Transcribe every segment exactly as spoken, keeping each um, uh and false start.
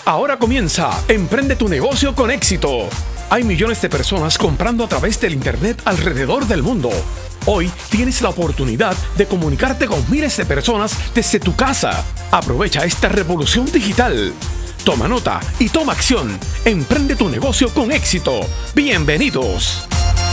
Ahora comienza Emprende tu negocio con éxito. Hay millones de personas comprando a través del Internet alrededor del mundo. Hoy tienes la oportunidad de comunicarte con miles de personas desde tu casa. Aprovecha esta revolución digital. Toma nota y toma acción. Emprende tu negocio con éxito. Bienvenidos.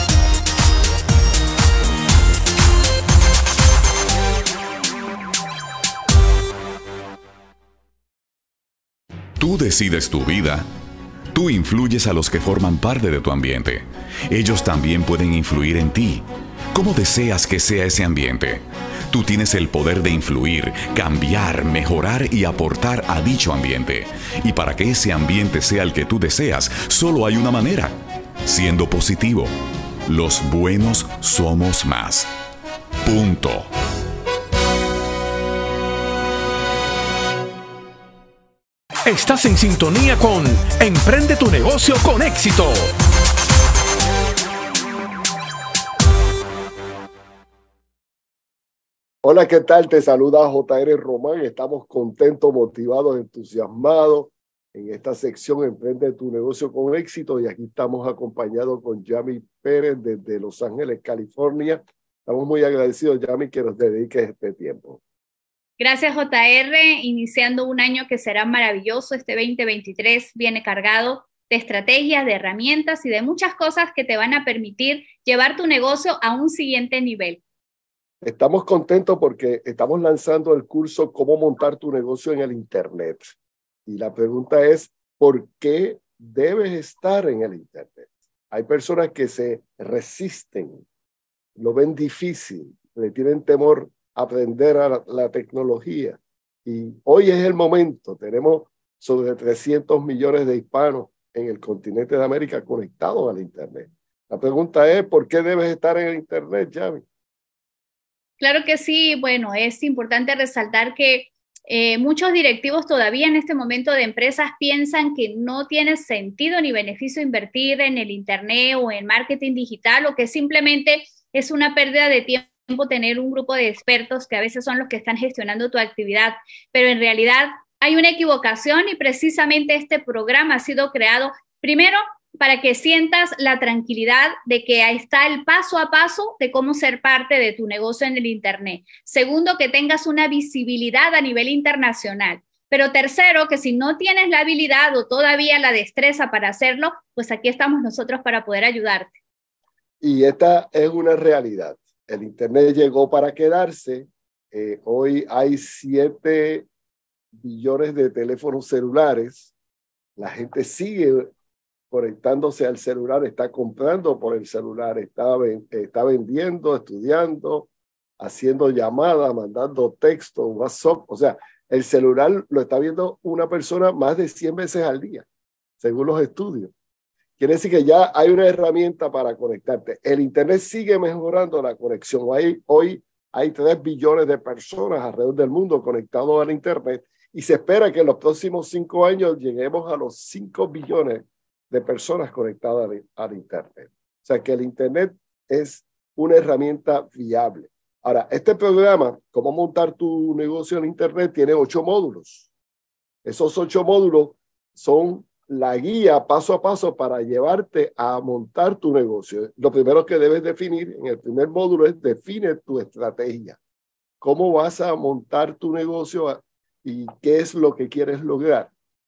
Tú decides tu vida. Tú influyes a los que forman parte de tu ambiente. Ellos también pueden influir en ti. ¿Cómo deseas que sea ese ambiente? Tú tienes el poder de influir, cambiar, mejorar y aportar a dicho ambiente. Y para que ese ambiente sea el que tú deseas, solo hay una manera: siendo positivo. Los buenos somos más. Punto. Estás en sintonía con Emprende tu negocio con éxito. Hola, ¿qué tal? Te saluda J R Román. Estamos contentos, motivados, entusiasmados en esta sección Emprende tu negocio con éxito. Y aquí estamos acompañados con Yami Pérez desde Los Ángeles, California. Estamos muy agradecidos, Yami, que nos dediques este tiempo. Gracias, J R. Iniciando un año que será maravilloso. Este veinte veintitrés viene cargado de estrategias, de herramientas y de muchas cosas que te van a permitir llevar tu negocio a un siguiente nivel. Estamos contentos porque estamos lanzando el curso Cómo montar tu negocio en el Internet. Y la pregunta es, ¿por qué debes estar en el Internet? Hay personas que se resisten, lo ven difícil, le tienen temor a aprender a la, la tecnología. Y hoy es el momento. Tenemos sobre trescientos millones de hispanos en el continente de América conectados al Internet. La pregunta es, ¿por qué debes estar en el Internet, Yami? Claro que sí. Bueno, es importante resaltar que eh, muchos directivos todavía en este momento de empresas piensan que no tiene sentido ni beneficio invertir en el Internet o en marketing digital, o que simplemente es una pérdida de tiempo tener un grupo de expertos que a veces son los que están gestionando tu actividad. Pero en realidad hay una equivocación, y precisamente este programa ha sido creado primero para que sientas la tranquilidad de que ahí está el paso a paso de cómo ser parte de tu negocio en el Internet. Segundo, que tengas una visibilidad a nivel internacional. Pero tercero, que si no tienes la habilidad o todavía la destreza para hacerlo, pues aquí estamos nosotros para poder ayudarte. Y esta es una realidad. El Internet llegó para quedarse. Eh, hoy hay siete billones de teléfonos celulares. La gente sigue conectándose al celular, está comprando por el celular, está, está vendiendo, estudiando, haciendo llamadas, mandando texto, WhatsApp. O sea, el celular lo está viendo una persona más de cien veces al día, según los estudios. Quiere decir que ya hay una herramienta para conectarte. El Internet sigue mejorando la conexión. Hoy, hoy hay tres billones de personas alrededor del mundo conectados al Internet, y se espera que en los próximos cinco años lleguemos a los cinco billones de personas conectadas al, al Internet. O sea que el Internet es una herramienta viable. Ahora, este programa, Cómo montar tu negocio en Internet, tiene ocho módulos. Esos ocho módulos son la guía paso a paso para llevarte a montar tu negocio. Lo primero que debes definir en el primer módulo es define tu estrategia. ¿Cómo vas a montar tu negocio y qué es lo que quieres lograr?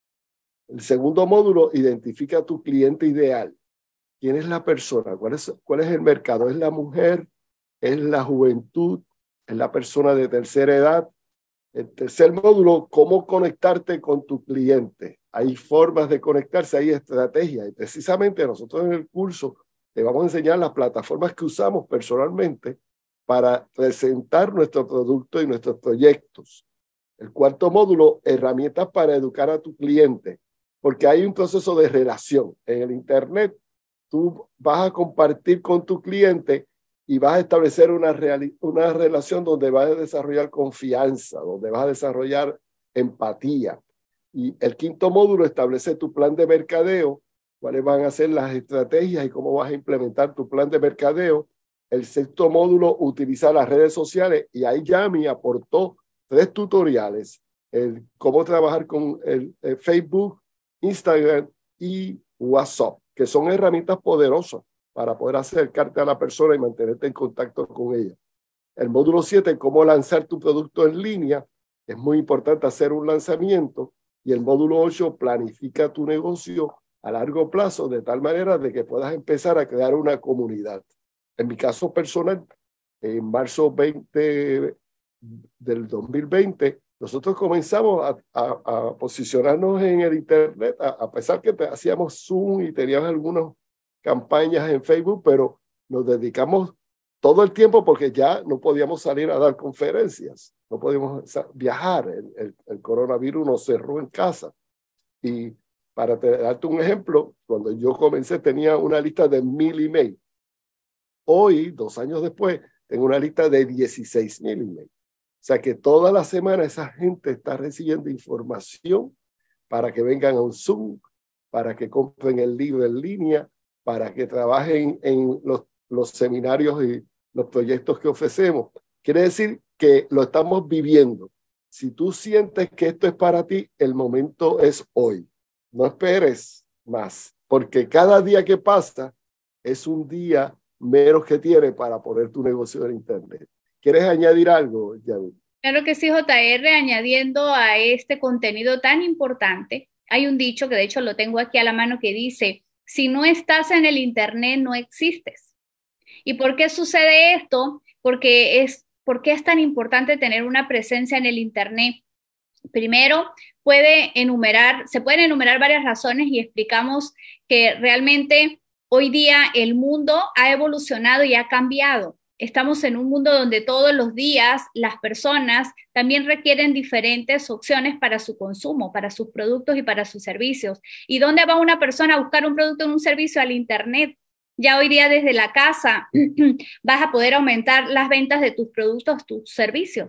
El segundo módulo, identifica a tu cliente ideal. ¿Quién es la persona? ¿Cuál es, cuál es el mercado? ¿Es la mujer? ¿Es la juventud? ¿Es la persona de tercera edad? El tercer módulo, cómo conectarte con tu cliente. Hay formas de conectarse, hay estrategias. Y precisamente nosotros en el curso te vamos a enseñar las plataformas que usamos personalmente para presentar nuestro producto y nuestros proyectos. El cuarto módulo, herramientas para educar a tu cliente. Porque hay un proceso de relación. En el Internet, tú vas a compartir con tu cliente y vas a establecer una, una relación donde vas a desarrollar confianza, donde vas a desarrollar empatía. Y el quinto módulo establece tu plan de mercadeo, cuáles van a ser las estrategias y cómo vas a implementar tu plan de mercadeo. El sexto módulo, utiliza las redes sociales, y ahí Yami aportó tres tutoriales: el cómo trabajar con el, el Facebook, Instagram y WhatsApp, que son herramientas poderosas para poder acercarte a la persona y mantenerte en contacto con ella. El módulo siete, cómo lanzar tu producto en línea. Es muy importante hacer un lanzamiento. Y el módulo ocho, planifica tu negocio a largo plazo de tal manera de que puedas empezar a crear una comunidad. En mi caso personal, en marzo veinte del dos mil veinte, nosotros comenzamos a, a, a posicionarnos en el Internet, a, a pesar que te, hacíamos Zoom y teníamos algunas campañas en Facebook, pero nos dedicamos todo el tiempo porque ya no podíamos salir a dar conferencias, no podíamos viajar, el, el, el coronavirus nos cerró en casa. Y para te, darte un ejemplo, cuando yo comencé tenía una lista de mil emails. Hoy, dos años después, tengo una lista de dieciséis mil emails. O sea que toda la semana esa gente está recibiendo información para que vengan a un Zoom, para que compren el libro en línea, para que trabajen en los, los seminarios y los proyectos que ofrecemos. Quiere decir que lo estamos viviendo. Si tú sientes que esto es para ti, el momento es hoy. No esperes más, porque cada día que pasa es un día menos que tienes para poner tu negocio en Internet. ¿Quieres añadir algo, Yamil? Claro que sí, J R, añadiendo a este contenido tan importante, hay un dicho que de hecho lo tengo aquí a la mano que dice, si no estás en el Internet, no existes. ¿Y por qué sucede esto? Porque es, ¿por qué es tan importante tener una presencia en el Internet? Primero, puede enumerar, se pueden enumerar varias razones y explicamos que realmente hoy día el mundo ha evolucionado y ha cambiado. Estamos en un mundo donde todos los días las personas también requieren diferentes opciones para su consumo, para sus productos y para sus servicios. ¿Y dónde va una persona a buscar un producto o un servicio? Al Internet. Ya hoy día desde la casa vas a poder aumentar las ventas de tus productos, tus servicios,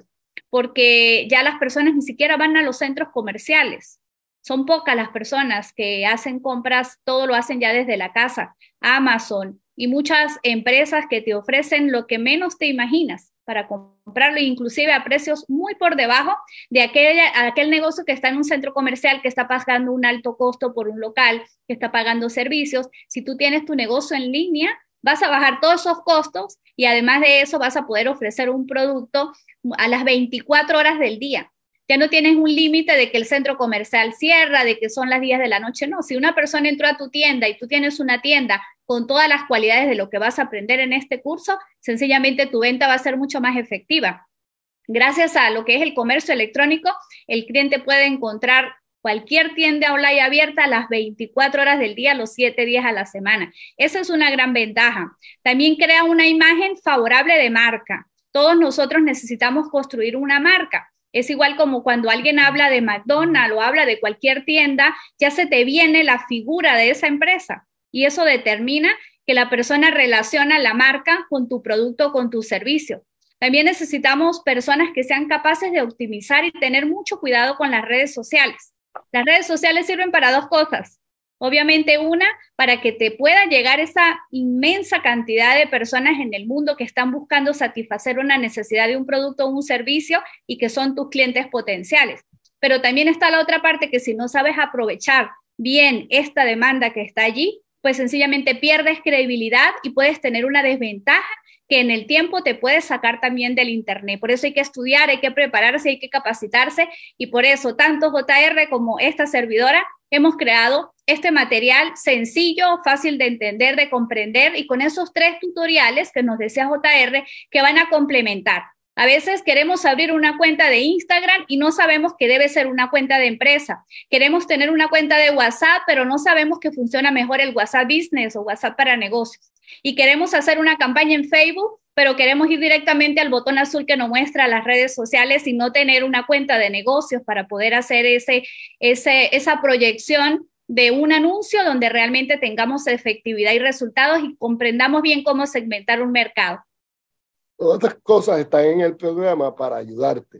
porque ya las personas ni siquiera van a los centros comerciales. Son pocas las personas que hacen compras, todo lo hacen ya desde la casa. Amazon y muchas empresas que te ofrecen lo que menos te imaginas para comprarlo, inclusive a precios muy por debajo de aquel, aquel negocio que está en un centro comercial, que está pagando un alto costo por un local, que está pagando servicios. Si tú tienes tu negocio en línea, vas a bajar todos esos costos y además de eso vas a poder ofrecer un producto a las veinticuatro horas del día. Ya no tienes un límite de que el centro comercial cierra, de que son las diez de la noche. No, si una persona entró a tu tienda y tú tienes una tienda con todas las cualidades de lo que vas a aprender en este curso, sencillamente tu venta va a ser mucho más efectiva. Gracias a lo que es el comercio electrónico, el cliente puede encontrar cualquier tienda online abierta a las veinticuatro horas del día, los siete días a la semana. Esa es una gran ventaja. También crea una imagen favorable de marca. Todos nosotros necesitamos construir una marca. Es igual como cuando alguien habla de McDonald's o habla de cualquier tienda, ya se te viene la figura de esa empresa y eso determina que la persona relaciona la marca con tu producto, con tu servicio. También necesitamos personas que sean capaces de optimizar y tener mucho cuidado con las redes sociales. Las redes sociales sirven para dos cosas. Obviamente una, para que te pueda llegar esa inmensa cantidad de personas en el mundo que están buscando satisfacer una necesidad de un producto o un servicio y que son tus clientes potenciales. Pero también está la otra parte que si no sabes aprovechar bien esta demanda que está allí, pues sencillamente pierdes credibilidad y puedes tener una desventaja que en el tiempo te puede sacar también del Internet. Por eso hay que estudiar, hay que prepararse, hay que capacitarse y por eso tanto J R como esta servidora hemos creado este material sencillo, fácil de entender, de comprender y con esos tres tutoriales que nos decía J R que van a complementar. A veces queremos abrir una cuenta de Instagram y no sabemos que debe ser una cuenta de empresa. Queremos tener una cuenta de WhatsApp, pero no sabemos que funciona mejor el WhatsApp Business o WhatsApp para negocios. Y queremos hacer una campaña en Facebook, pero queremos ir directamente al botón azul que nos muestra las redes sociales y no tener una cuenta de negocios para poder hacer ese, ese, esa proyección de un anuncio donde realmente tengamos efectividad y resultados y comprendamos bien cómo segmentar un mercado. Todas estas cosas están en el programa para ayudarte.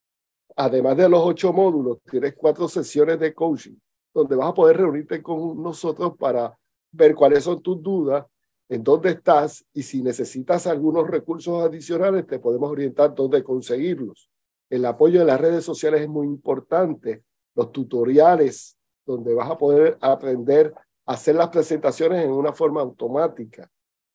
Además de los ocho módulos, tienes cuatro sesiones de coaching, donde vas a poder reunirte con nosotros para ver cuáles son tus dudas, en dónde estás y si necesitas algunos recursos adicionales, te podemos orientar dónde conseguirlos. El apoyo en las redes sociales es muy importante. Los tutoriales donde vas a poder aprender a hacer las presentaciones en una forma automática.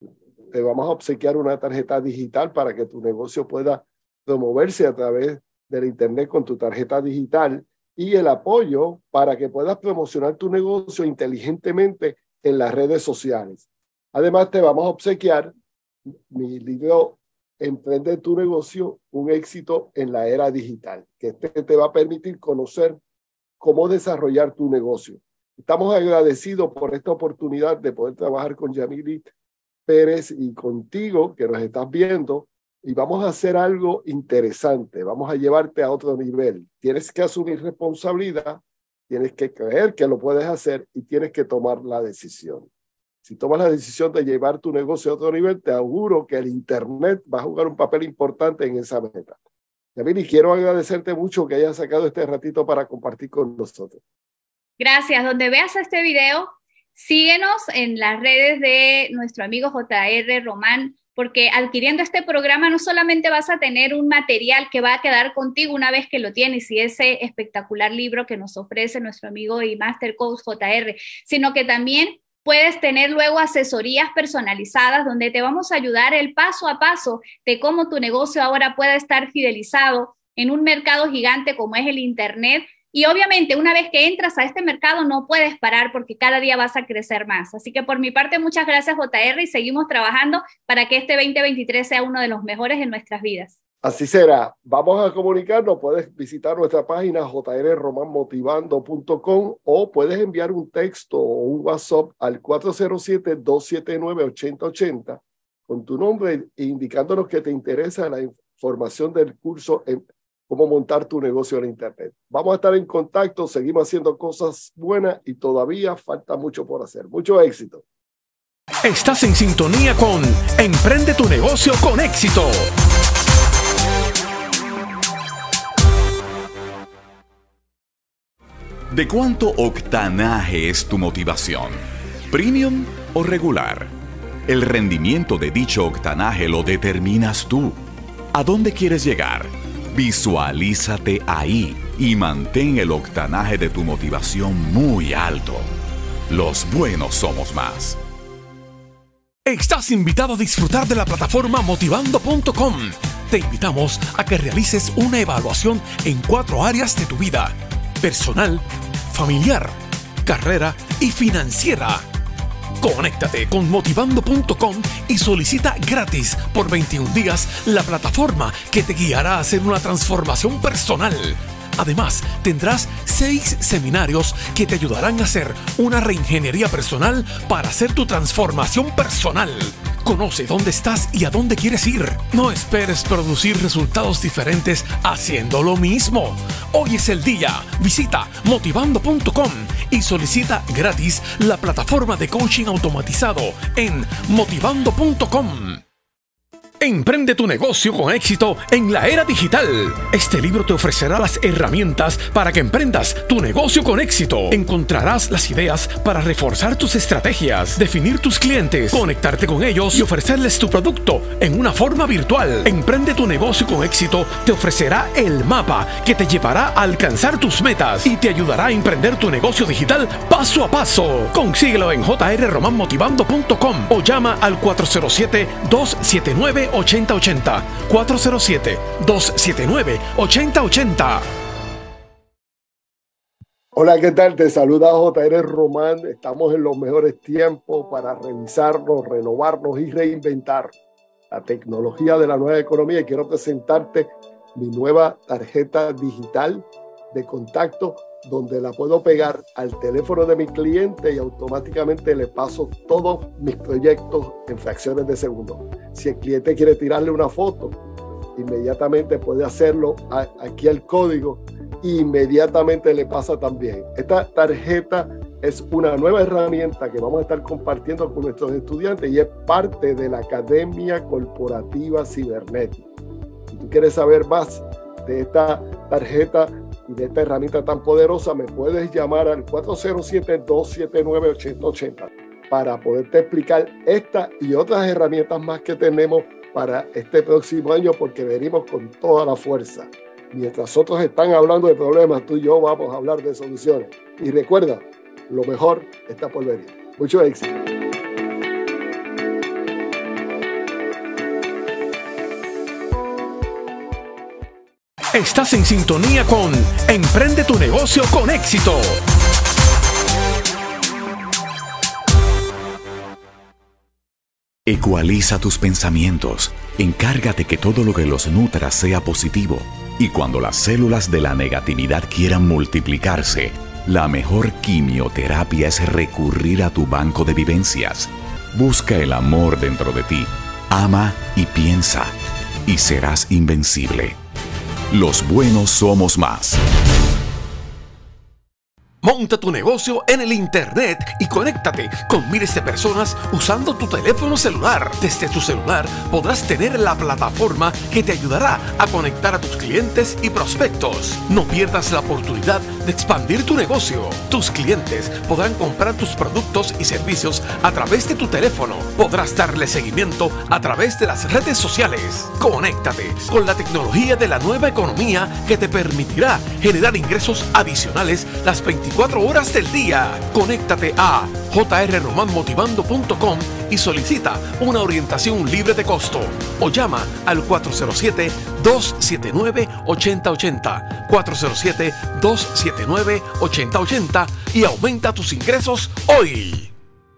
Te vamos a obsequiar una tarjeta digital para que tu negocio pueda promoverse a través del internet con tu tarjeta digital y el apoyo para que puedas promocionar tu negocio inteligentemente en las redes sociales. Además, te vamos a obsequiar mi libro Emprende tu negocio, un éxito en la era digital, que este te va a permitir conocer cómo desarrollar tu negocio. Estamos agradecidos por esta oportunidad de poder trabajar con Yamily Pérez y contigo que nos estás viendo, y vamos a hacer algo interesante. Vamos a llevarte a otro nivel. Tienes que asumir responsabilidad, tienes que creer que lo puedes hacer y tienes que tomar la decisión. Si tomas la decisión de llevar tu negocio a otro nivel, te auguro que el internet va a jugar un papel importante en esa meta. Yamily, quiero agradecerte mucho que hayas sacado este ratito para compartir con nosotros. Gracias. Donde veas este video, síguenos en las redes de nuestro amigo J R Román, porque adquiriendo este programa no solamente vas a tener un material que va a quedar contigo una vez que lo tienes, y ese espectacular libro que nos ofrece nuestro amigo y Master Coach J R, sino que también puedes tener luego asesorías personalizadas donde te vamos a ayudar el paso a paso de cómo tu negocio ahora pueda estar fidelizado en un mercado gigante como es el internet. Y obviamente una vez que entras a este mercado no puedes parar porque cada día vas a crecer más. Así que por mi parte, muchas gracias J R y seguimos trabajando para que este veinte veintitrés sea uno de los mejores en nuestras vidas. Así será. Vamos a comunicarnos. Puedes visitar nuestra página j r roman motivando punto com o puedes enviar un texto o un WhatsApp al cuatro cero siete, dos siete nueve, ocho cero ocho cero con tu nombre e indicándonos que te interesa la información del curso en cómo montar tu negocio en internet. Vamos a estar en contacto, seguimos haciendo cosas buenas y todavía falta mucho por hacer. Mucho éxito. Estás en sintonía con Emprende tu negocio con éxito. ¿De cuánto octanaje es tu motivación? ¿Premium o regular? El rendimiento de dicho octanaje lo determinas tú. ¿A dónde quieres llegar? Visualízate ahí y mantén el octanaje de tu motivación muy alto. Los buenos somos más. Estás invitado a disfrutar de la plataforma motivando punto com. Te invitamos a que realices una evaluación en cuatro áreas de tu vida: personal, familiar, carrera y financiera. Conéctate con motivando punto com y solicita gratis por veintiún días la plataforma que te guiará a hacer una transformación personal. Además, tendrás seis seminarios que te ayudarán a hacer una reingeniería personal para hacer tu transformación personal. Conoce dónde estás y a dónde quieres ir. No esperes producir resultados diferentes haciendo lo mismo. Hoy es el día. Visita motivando punto com y solicita gratis la plataforma de coaching automatizado en motivando punto com. Emprende tu negocio con éxito en la era digital. Este libro te ofrecerá las herramientas para que emprendas tu negocio con éxito. Encontrarás las ideas para reforzar tus estrategias, definir tus clientes, conectarte con ellos y ofrecerles tu producto en una forma virtual. Emprende tu negocio con éxito te ofrecerá el mapa que te llevará a alcanzar tus metas y te ayudará a emprender tu negocio digital paso a paso. Consíguelo en j r roman motivando punto com o llama al cuatro cero siete, dos siete nueve, ocho cero ocho cero. cuatro cero siete, dos siete nueve, ocho cero ocho cero. Hola, ¿qué tal? Te saluda J R Román. Estamos en los mejores tiempos para revisarnos, renovarnos y reinventar la tecnología de la nueva economía. Y quiero presentarte mi nueva tarjeta digital de contacto, donde la puedo pegar al teléfono de mi cliente y automáticamente le paso todos mis proyectos en fracciones de segundos. Si el cliente quiere tirarle una foto, inmediatamente puede hacerlo aquí al código e inmediatamente le pasa también. Esta tarjeta es una nueva herramienta que vamos a estar compartiendo con nuestros estudiantes y es parte de la Academia Corporativa Cibernética. Si tú quieres saber más de esta tarjeta y de esta herramienta tan poderosa, me puedes llamar al cuatro cero siete, dos siete nueve, ocho cero ocho cero para poderte explicar esta y otras herramientas más que tenemos para este próximo año, porque venimos con toda la fuerza. Mientras otros están hablando de problemas, tú y yo vamos a hablar de soluciones. Y recuerda, lo mejor está por venir. Mucho éxito. Estás en sintonía con Emprende tu negocio con éxito. Ecualiza tus pensamientos. Encárgate que todo lo que los nutra sea positivo. Y cuando las células de la negatividad quieran multiplicarse, la mejor quimioterapia es recurrir a tu banco de vivencias. Busca el amor dentro de ti. Ama y piensa. Y serás invencible. Los buenos somos más. Monta tu negocio en el Internet y conéctate con miles de personas usando tu teléfono celular. Desde tu celular podrás tener la plataforma que te ayudará a conectar a tus clientes y prospectos. No pierdas la oportunidad de expandir tu negocio. Tus clientes podrán comprar tus productos y servicios a través de tu teléfono. Podrás darle seguimiento a través de las redes sociales. Conéctate con la tecnología de la nueva economía que te permitirá generar ingresos adicionales las veinticuatro horas del día. Conéctate a j r roman motivando punto com y solicita una orientación libre de costo o llama al cuatro cero siete, dos siete nueve, ocho cero ocho cero, cuatro cero siete, dos siete nueve, ocho cero ocho cero y aumenta tus ingresos hoy.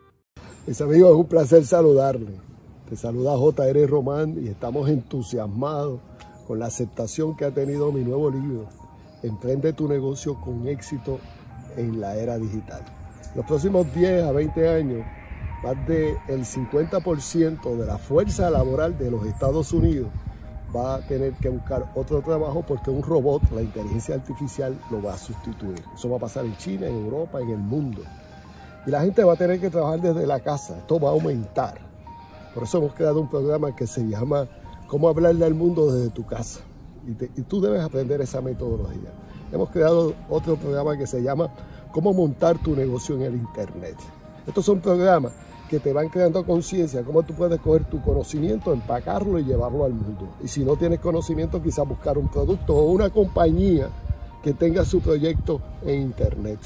Mis amigos, es un placer saludarles. Te saluda J R Román y estamos entusiasmados con la aceptación que ha tenido mi nuevo libro, Emprende tu negocio con éxito en la era digital. Los próximos diez a veinte años, más del cincuenta por ciento de la fuerza laboral de los Estados Unidos va a tener que buscar otro trabajo porque un robot, la inteligencia artificial, lo va a sustituir. Eso va a pasar en China, en Europa, en el mundo. Y la gente va a tener que trabajar desde la casa. Esto va a aumentar. Por eso hemos creado un programa que se llama Cómo hablarle al mundo desde tu casa. Y, te, y tú debes aprender esa metodología. Hemos creado otro programa que se llama Cómo montar tu negocio en el Internet. Estos son programas que te van creando conciencia, cómo tú puedes coger tu conocimiento, empacarlo y llevarlo al mundo. Y si no tienes conocimiento, quizás buscar un producto o una compañía que tenga su proyecto en Internet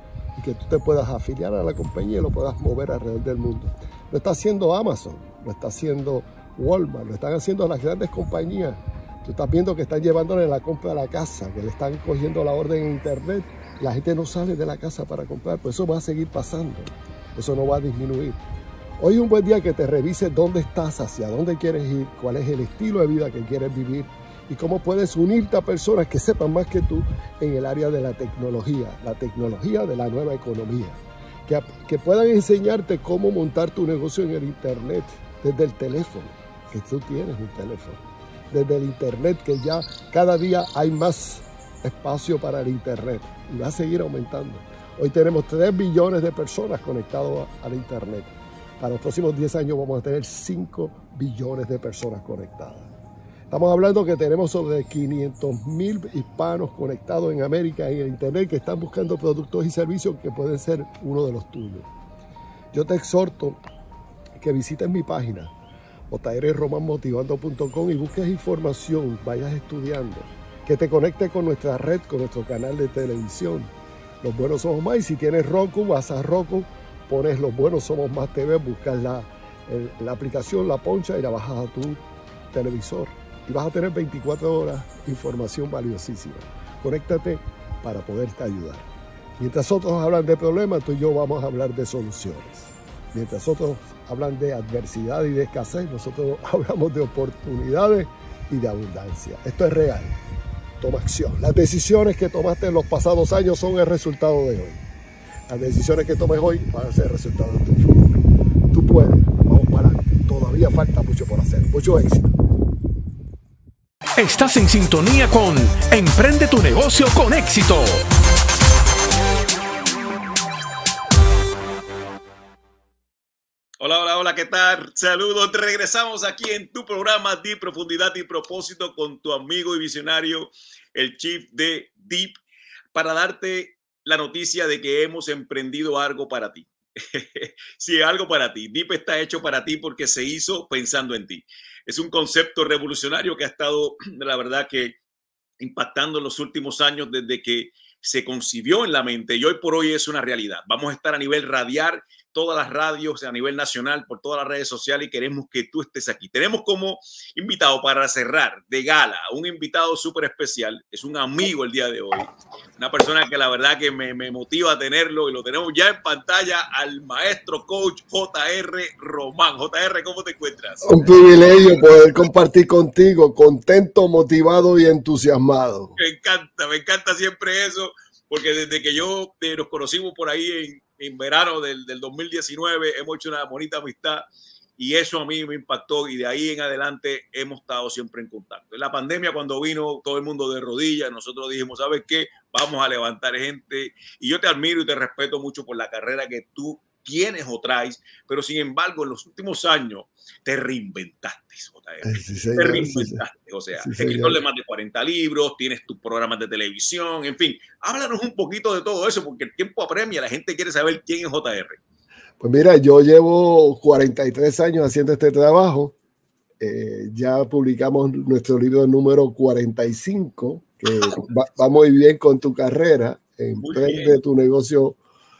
y que tú te puedas afiliar a la compañía y lo puedas mover alrededor del mundo. Lo está haciendo Amazon, lo está haciendo Walmart, lo están haciendo las grandes compañías. Tú estás viendo que están llevándole la compra a la casa, que le están cogiendo la orden en Internet. La gente no sale de la casa para comprar, pues eso va a seguir pasando. Eso no va a disminuir. Hoy es un buen día que te revises dónde estás, hacia dónde quieres ir, cuál es el estilo de vida que quieres vivir y cómo puedes unirte a personas que sepan más que tú en el área de la tecnología, la tecnología de la nueva economía. Que, que puedan enseñarte cómo montar tu negocio en el Internet desde el teléfono, que tú tienes un teléfono. Desde el Internet, que ya cada día hay más espacio para el Internet y va a seguir aumentando. Hoy tenemos tres billones de personas conectadas al Internet. Para los próximos diez años vamos a tener cinco billones de personas conectadas. Estamos hablando que tenemos sobre quinientos mil hispanos conectados en América en el Internet que están buscando productos y servicios que pueden ser uno de los tuyos. Yo te exhorto que visites mi página j r roman motivando punto com y busques información, vayas estudiando, que te conecte con nuestra red, con nuestro canal de televisión, Los Buenos Somos Más. Y si tienes Roku, vas a Roku, pones Los Buenos Somos Más T V, buscas la, el, la aplicación, la poncha y la bajas a tu televisor. Y vas a tener veinticuatro horas información valiosísima. Conéctate para poderte ayudar. Mientras otros hablan de problemas, tú y yo vamos a hablar de soluciones. Mientras otros hablan de adversidad y de escasez, nosotros hablamos de oportunidades y de abundancia. Esto es real. Toma acción. Las decisiones que tomaste en los pasados años son el resultado de hoy. Las decisiones que tomes hoy van a ser el resultado de tu futuro. Tú puedes. Vamos para adelante. Todavía falta mucho por hacer. Mucho éxito. Estás en sintonía con Emprende tu negocio con éxito. Hola, hola, hola, ¿qué tal? Saludos, regresamos aquí en tu programa Deep Profundidad y Propósito con tu amigo y visionario, el Chief de Deep, para darte la noticia de que hemos emprendido algo para ti. Sí, algo para ti. Deep está hecho para ti porque se hizo pensando en ti. Es un concepto revolucionario que ha estado, la verdad que impactando en los últimos años desde que se concibió en la mente y hoy por hoy es una realidad. Vamos a estar a nivel radial, todas las radios a nivel nacional, por todas las redes sociales y queremos que tú estés aquí. Tenemos como invitado para cerrar de gala un invitado súper especial. Es un amigo el día de hoy, una persona que la verdad que me, me motiva a tenerlo y lo tenemos ya en pantalla al maestro coach J R Román. J R, ¿cómo te encuentras? Un privilegio poder compartir contigo, contento, motivado y entusiasmado. Me encanta, me encanta siempre eso, porque desde que yo eh, nos conocimos por ahí en en verano del, del dos mil diecinueve hemos hecho una bonita amistad y eso a mí me impactó y de ahí en adelante hemos estado siempre en contacto. En la pandemia cuando vino todo el mundo de rodillas, nosotros dijimos, ¿sabes qué? Vamos a levantar gente y yo te admiro y te respeto mucho por la carrera que tú tienes o traes, pero sin embargo en los últimos años te reinventaste, J R. Sí, señor, te reinventaste, sí, o sea, sí, escritor de más de cuarenta libros, tienes tus programas de televisión, en fin, háblanos un poquito de todo eso, porque el tiempo apremia, la gente quiere saber quién es J R. Pues mira, yo llevo cuarenta y tres años haciendo este trabajo, eh, ya publicamos nuestro libro número cuarenta y cinco, que va, va muy bien con tu carrera, emprende tu negocio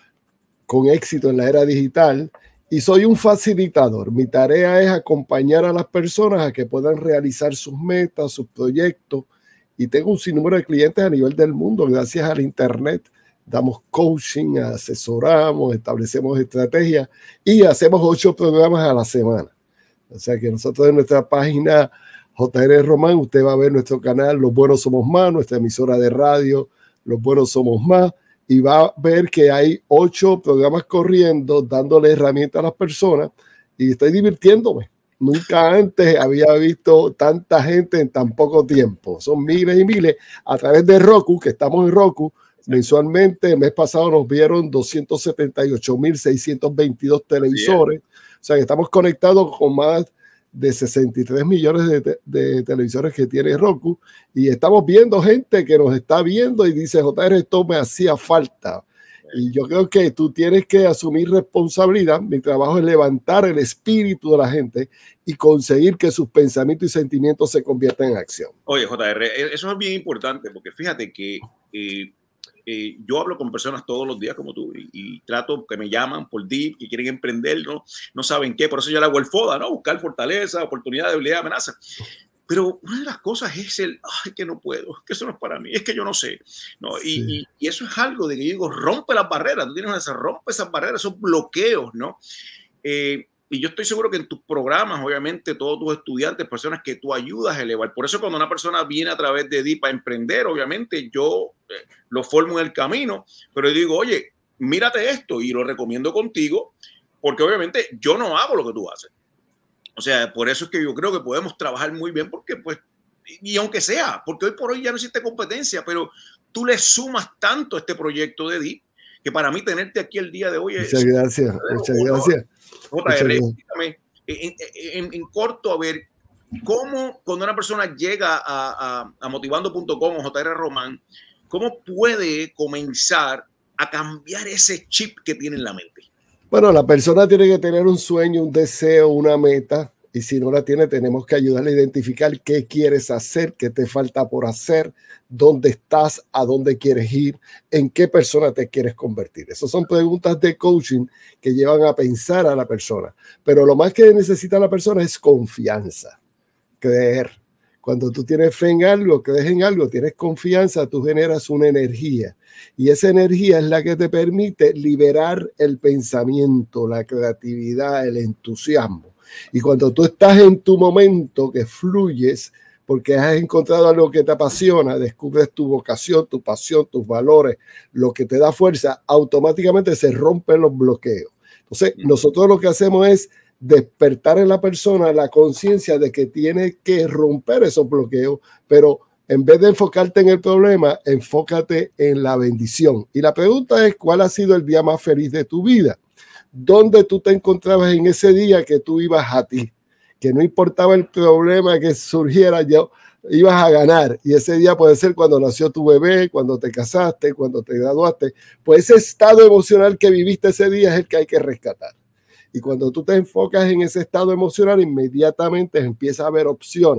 con éxito en la era digital y soy un facilitador. Mi tarea es acompañar a las personas a que puedan realizar sus metas, sus proyectos y tengo un sinnúmero de clientes a nivel del mundo gracias al internet. Damos coaching, asesoramos, establecemos estrategias y hacemos ocho programas a la semana. O sea que nosotros en nuestra página J R Román, usted va a ver nuestro canal Los Buenos Somos Más, nuestra emisora de radio Los Buenos Somos Más, y va a ver que hay ocho programas corriendo, dándole herramientas a las personas y estoy divirtiéndome. Nunca antes había visto tanta gente en tan poco tiempo. Son miles y miles a través de Roku, que estamos en Roku. Mensualmente, el mes pasado nos vieron doscientos setenta y ocho mil seiscientos veintidós televisores. Sí, o sea que estamos conectados con más de sesenta y tres millones de, te de televisores que tiene Roku y estamos viendo gente que nos está viendo y dice, J R, esto me hacía falta. Y yo creo que tú tienes que asumir responsabilidad. Mi trabajo es levantar el espíritu de la gente y conseguir que sus pensamientos y sentimientos se conviertan en acción. Oye, J R, eso es bien importante porque fíjate que eh, Eh, yo hablo con personas todos los días como tú y, y trato que me llaman por D I P, que quieren emprender, ¿no? No saben qué, por eso yo le hago el FODA, ¿no? Buscar fortaleza, oportunidad, debilidad, amenaza. Pero una de las cosas es el, ay, que no puedo, que eso no es para mí, es que yo no sé, ¿no? Y, sí. y, y eso es algo de que yo digo, rompe las barreras, tú tienes que rompe esas barreras, esos bloqueos, ¿no? Eh, Y yo estoy seguro que en tus programas, obviamente, todos tus estudiantes, personas que tú ayudas a elevar. Por eso cuando una persona viene a través de D I P a emprender, obviamente yo eh, lo formo en el camino, pero yo digo, oye, mírate esto y lo recomiendo contigo, porque obviamente yo no hago lo que tú haces. O sea, por eso es que yo creo que podemos trabajar muy bien, porque pues, y, y aunque sea, porque hoy por hoy ya no existe competencia, pero tú le sumas tanto a este proyecto de D I P, que para mí tenerte aquí el día de hoy es... Muchas gracias, muchas gracias. J R, explícame en, en, en corto, a ver, ¿cómo cuando una persona llega a, a, a motivando punto com o J R Román, cómo puede comenzar a cambiar ese chip que tiene en la mente? Bueno, la persona tiene que tener un sueño, un deseo, una meta, y si no la tiene, tenemos que ayudarle a identificar qué quieres hacer, qué te falta por hacer, dónde estás, a dónde quieres ir, en qué persona te quieres convertir. Esas son preguntas de coaching que llevan a pensar a la persona. Pero lo más que necesita la persona es confianza, creer. Cuando tú tienes fe en algo, crees en algo, tienes confianza, tú generas una energía. Y esa energía es la que te permite liberar el pensamiento, la creatividad, el entusiasmo. Y cuando tú estás en tu momento que fluyes, porque has encontrado algo que te apasiona, descubres tu vocación, tu pasión, tus valores, lo que te da fuerza, automáticamente se rompen los bloqueos. Entonces, nosotros lo que hacemos es despertar en la persona la conciencia de que tiene que romper esos bloqueos, pero en vez de enfocarte en el problema, enfócate en la bendición. Y la pregunta es, ¿cuál ha sido el día más feliz de tu vida? ¿Dónde tú te encontrabas en ese día que tú ibas a ti? Que no importaba el problema que surgiera, yo ibas a ganar. Y ese día puede ser cuando nació tu bebé, cuando te casaste, cuando te graduaste. Pues ese estado emocional que viviste ese día es el que hay que rescatar. Y cuando tú te enfocas en ese estado emocional, inmediatamente empieza a haber opciones.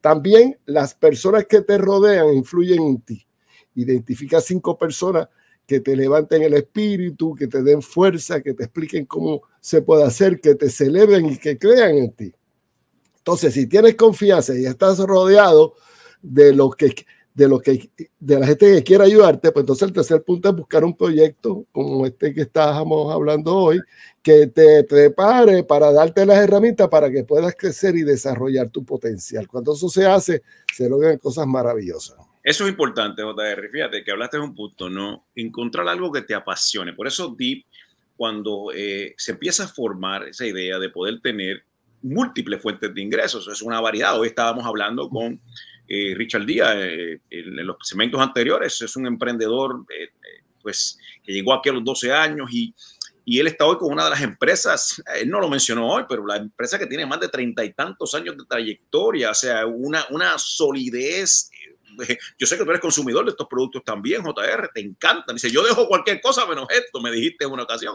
También las personas que te rodean influyen en ti. Identifica cinco personas que te levanten el espíritu, que te den fuerza, que te expliquen cómo se puede hacer, que te celebren y que crean en ti. Entonces, si tienes confianza y estás rodeado de lo que, de lo que, de la gente que quiere ayudarte, pues entonces el tercer punto es buscar un proyecto como este que estábamos hablando hoy, que te prepare para darte las herramientas para que puedas crecer y desarrollar tu potencial. Cuando eso se hace, se logran cosas maravillosas. Eso es importante, J R. Fíjate que hablaste de un punto, ¿no? Encontrar algo que te apasione. Por eso Deep, cuando eh, se empieza a formar esa idea de poder tener múltiples fuentes de ingresos, es una variedad. Hoy estábamos hablando con eh, Richard Díaz eh, en, en los segmentos anteriores. Es un emprendedor eh, eh, pues, que llegó aquí a los doce años y, y él está hoy con una de las empresas, él no lo mencionó hoy, pero la empresa que tiene más de treinta y tantos años de trayectoria, o sea, una, una solidez. Yo sé que tú eres consumidor de estos productos también, J R, te encantan. Dice, yo dejo cualquier cosa menos esto, me dijiste en una ocasión.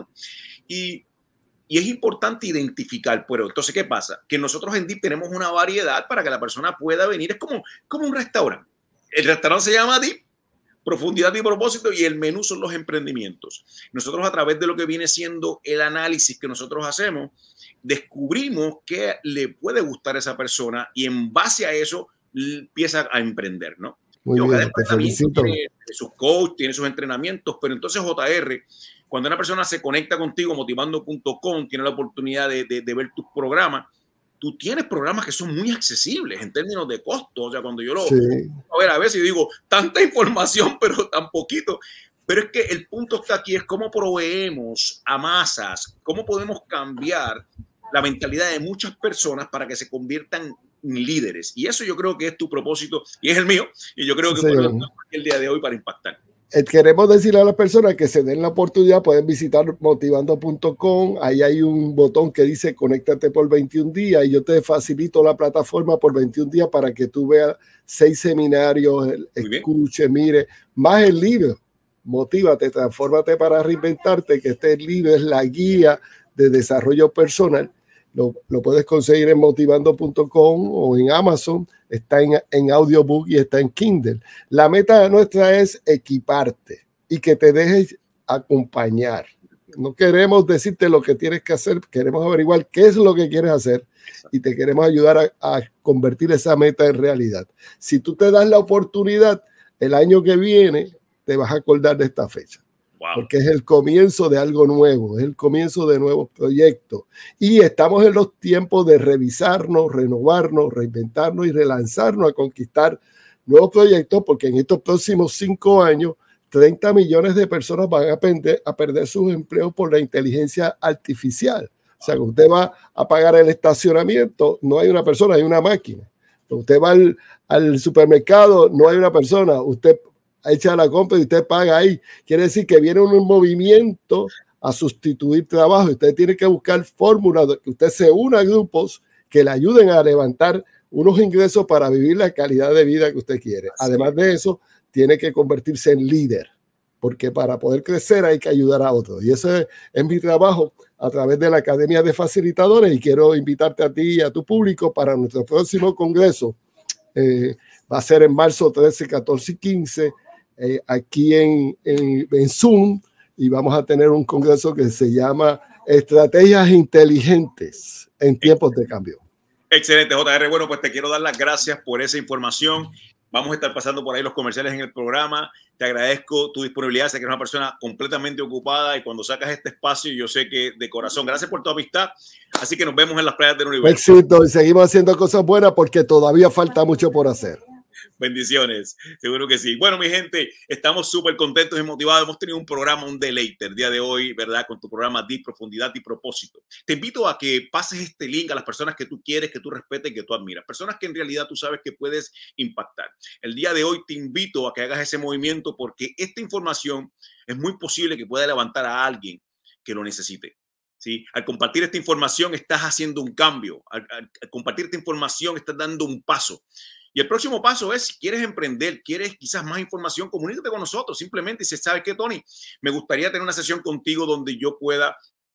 Y, y es importante identificar, pero entonces, ¿qué pasa? Que nosotros en Deep tenemos una variedad para que la persona pueda venir. Es como, como un restaurante. El restaurante se llama Deep, profundidad y propósito, y el menú son los emprendimientos. Nosotros, a través de lo que viene siendo el análisis que nosotros hacemos, descubrimos qué le puede gustar a esa persona y en base a eso empieza a emprender, ¿no? Muy Yo, bien, te felicito. Tiene sus coaches, tiene sus entrenamientos, pero entonces J R, cuando una persona se conecta contigo, motivando punto com, tiene la oportunidad de, de, de ver tus programas, tú tienes programas que son muy accesibles en términos de costo. O sea, cuando yo lo sí. a ver, a veces digo, tanta información, pero tan poquito. Pero es que el punto está aquí, es cómo proveemos a masas, cómo podemos cambiar la mentalidad de muchas personas para que se conviertan líderes. Y eso yo creo que es tu propósito y es el mío. Y yo creo que sí, por eso estamos aquí el día de hoy para impactar. Queremos decirle a las personas que se den la oportunidad, pueden visitar motivando punto com. Ahí hay un botón que dice conéctate por veintiún días y yo te facilito la plataforma por veintiún días para que tú veas seis seminarios, escuche, mire, más el libro. Motívate, transfórmate para reinventarte, que este libro es la guía de desarrollo personal. Lo, lo puedes conseguir en motivando punto com o en Amazon, está en, en audiobook y está en Kindle. La meta nuestra es equiparte y que te dejes acompañar. No queremos decirte lo que tienes que hacer, queremos averiguar qué es lo que quieres hacer y te queremos ayudar a, a convertir esa meta en realidad. Si tú te das la oportunidad, el año que viene te vas a acordar de esta fecha. Wow. Porque es el comienzo de algo nuevo, es el comienzo de nuevos proyectos. Y estamos en los tiempos de revisarnos, renovarnos, reinventarnos y relanzarnos a conquistar nuevos proyectos, porque en estos próximos cinco años, treinta millones de personas van a perder, a perder sus empleos por la inteligencia artificial. O sea, que usted va a pagar el estacionamiento, no hay una persona, hay una máquina. Usted va al, al supermercado, no hay una persona, usted echa la compra y usted paga ahí. Quiere decir que viene un movimiento a sustituir trabajo. Usted tiene que buscar fórmulas de que usted se una a grupos que le ayuden a levantar unos ingresos para vivir la calidad de vida que usted quiere. Además de eso, tiene que convertirse en líder, porque para poder crecer hay que ayudar a otros. Y ese es, es mi trabajo a través de la Academia de Facilitadores, y quiero invitarte a ti y a tu público para nuestro próximo congreso. Eh, va a ser en marzo trece, catorce y quince. Eh, aquí en, en, en Zoom, y vamos a tener un congreso que se llama Estrategias Inteligentes en Tiempos de Cambio. Excelente, J R. Bueno, pues te quiero dar las gracias por esa información. Vamos a estar pasando por ahí los comerciales en el programa. Te agradezco tu disponibilidad. Sé que eres una persona completamente ocupada y cuando sacas este espacio, yo sé que de corazón. Gracias por tu amistad. Así que nos vemos en las playas del universo. Éxito, y seguimos haciendo cosas buenas porque todavía falta mucho por hacer. Bendiciones, seguro que sí. Bueno, mi gente, estamos súper contentos y motivados. Hemos tenido un programa, un deleite el día de hoy, ¿verdad? Con tu programa Deep, Profundidad y Propósito. Te invito a que pases este link a las personas que tú quieres, que tú respetes y que tú admiras. Personas que en realidad tú sabes que puedes impactar. El día de hoy te invito a que hagas ese movimiento porque esta información es muy posible que pueda levantar a alguien que lo necesite. ¿Sí? Al compartir esta información estás haciendo un cambio. Al, al, al compartir esta información estás dando un paso. Y el próximo paso es, si quieres emprender, quieres quizás más información, comunícate con nosotros. Simplemente, si sabes que, Tony, me gustaría tener una sesión contigo donde yo pueda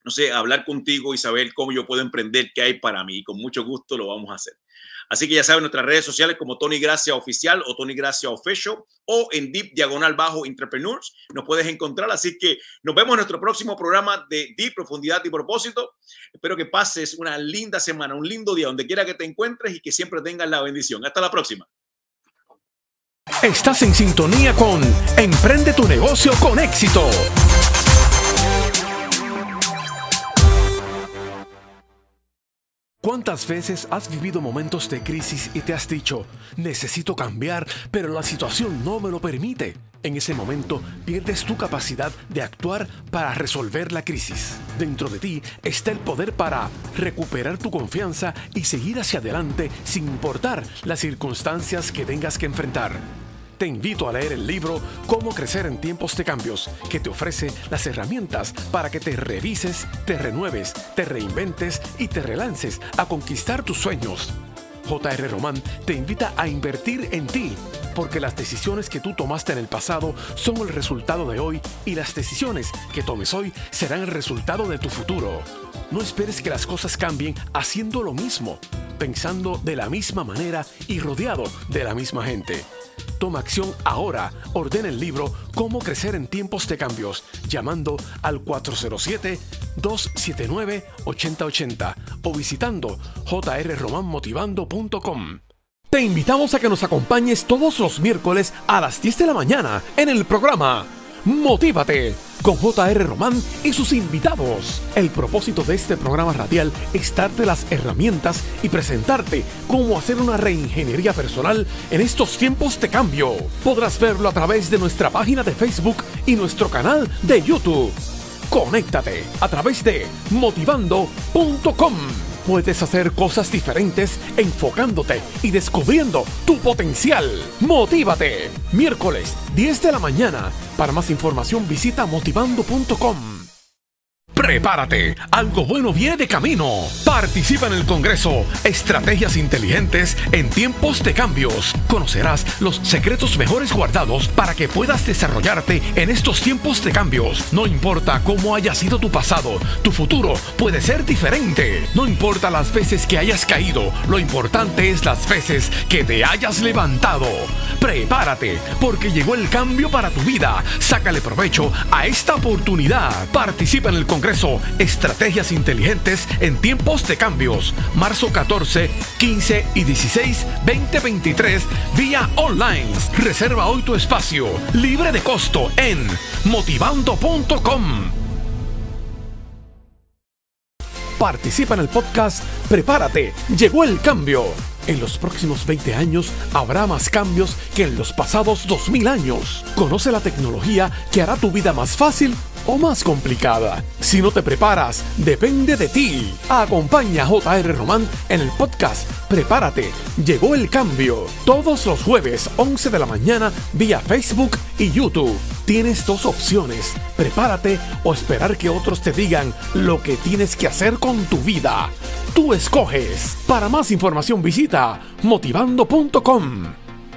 no sé, hablar contigo y saber cómo yo puedo emprender, qué hay para mí. Y con mucho gusto lo vamos a hacer. Así que ya saben, nuestras redes sociales como Tony Gracia Oficial o Tony Gracia Official o en Deep Diagonal Bajo Entrepreneurs nos puedes encontrar. Así que nos vemos en nuestro próximo programa de Deep Profundidad y Propósito. Espero que pases una linda semana, un lindo día donde quiera que te encuentres y que siempre tengas la bendición. Hasta la próxima. Estás en sintonía con Emprende tu negocio con éxito. ¿Cuántas veces has vivido momentos de crisis y te has dicho, necesito cambiar, pero la situación no me lo permite? En ese momento pierdes tu capacidad de actuar para resolver la crisis. Dentro de ti está el poder para recuperar tu confianza y seguir hacia adelante sin importar las circunstancias que tengas que enfrentar. Te invito a leer el libro Cómo crecer en tiempos de cambios, que te ofrece las herramientas para que te revises, te renueves, te reinventes y te relances a conquistar tus sueños. J R Román te invita a invertir en ti, porque las decisiones que tú tomaste en el pasado son el resultado de hoy y las decisiones que tomes hoy serán el resultado de tu futuro. No esperes que las cosas cambien haciendo lo mismo, pensando de la misma manera y rodeado de la misma gente. Toma acción ahora. Ordena el libro Cómo crecer en tiempos de cambios llamando al cuatro cero siete, dos siete nueve, ocho cero ocho cero o visitando j r roman motivando punto com. Te invitamos a que nos acompañes todos los miércoles a las diez de la mañana en el programa Motívate con J R Román y sus invitados. El propósito de este programa radial es darte las herramientas y presentarte cómo hacer una reingeniería personal en estos tiempos de cambio. Podrás verlo a través de nuestra página de Facebook y nuestro canal de YouTube. Conéctate a través de motivando punto com. Puedes hacer cosas diferentes enfocándote y descubriendo tu potencial. ¡Motívate! Miércoles, diez de la mañana. Para más información visita motivando punto com. Prepárate, algo bueno viene de camino. Participa en el Congreso Estrategias Inteligentes en Tiempos de Cambios. Conocerás los secretos mejores guardados para que puedas desarrollarte en estos tiempos de cambios. No importa cómo haya sido tu pasado, tu futuro puede ser diferente. No importa las veces que hayas caído, lo importante es las veces que te hayas levantado. Prepárate, porque llegó el cambio para tu vida. Sácale provecho a esta oportunidad. Participa en el Congreso Estrategias Inteligentes en Tiempos de Cambios, marzo catorce, quince y dieciséis, veinte veintitrés, vía online. Reserva hoy tu espacio, libre de costo, en motivando punto com. Participa en el podcast Prepárate, llegó el cambio. En los próximos veinte años habrá más cambios que en los pasados dos mil años. Conoce la tecnología que hará tu vida más fácil o más complicada. Si no te preparas, depende de ti. Acompaña a J R Román en el podcast Prepárate, llegó el cambio. Todos los jueves, once de la mañana, vía Facebook y YouTube. Tienes dos opciones: prepárate o esperar que otros te digan lo que tienes que hacer con tu vida. Tú escoges. Para más información visita motivando punto com.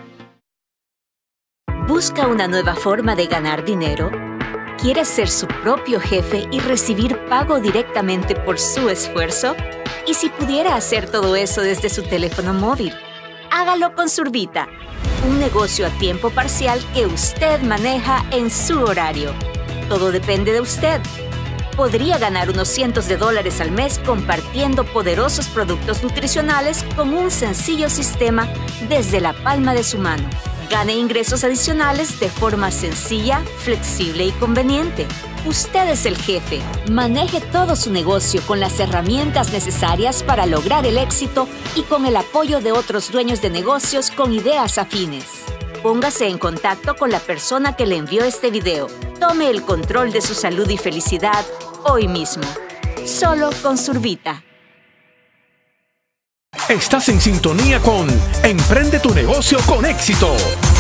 ¿Busca una nueva forma de ganar dinero? ¿Quiere ser su propio jefe y recibir pago directamente por su esfuerzo? ¿Y si pudiera hacer todo eso desde su teléfono móvil? Hágalo con Survita, un negocio a tiempo parcial que usted maneja en su horario. Todo depende de usted. Podría ganar unos cientos de dólares al mes compartiendo poderosos productos nutricionales con un sencillo sistema desde la palma de su mano. Gane ingresos adicionales de forma sencilla, flexible y conveniente. Usted es el jefe. Maneje todo su negocio con las herramientas necesarias para lograr el éxito y con el apoyo de otros dueños de negocios con ideas afines. Póngase en contacto con la persona que le envió este video. Tome el control de su salud y felicidad hoy mismo. Solo con Survita. Estás en sintonía con Emprende tu negocio con éxito.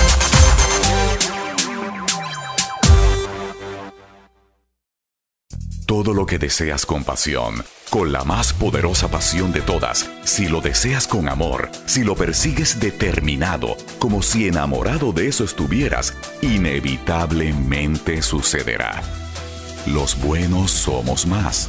Todo lo que deseas con pasión, con la más poderosa pasión de todas, si lo deseas con amor, si lo persigues determinado, como si enamorado de eso estuvieras, inevitablemente sucederá. los buenos somos más.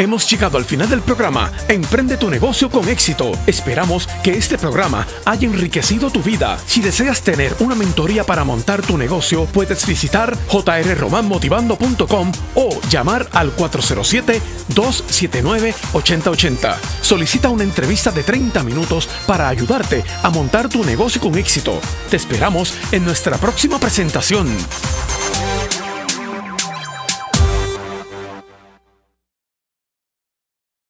Hemos llegado al final del programa Emprende tu negocio con éxito. Esperamos que este programa haya enriquecido tu vida. Si deseas tener una mentoría para montar tu negocio, puedes visitar j r roman motivando punto com o llamar al cuatro cero siete, dos siete nueve, ocho cero ocho cero. Solicita una entrevista de treinta minutos para ayudarte a montar tu negocio con éxito. Te esperamos en nuestra próxima presentación.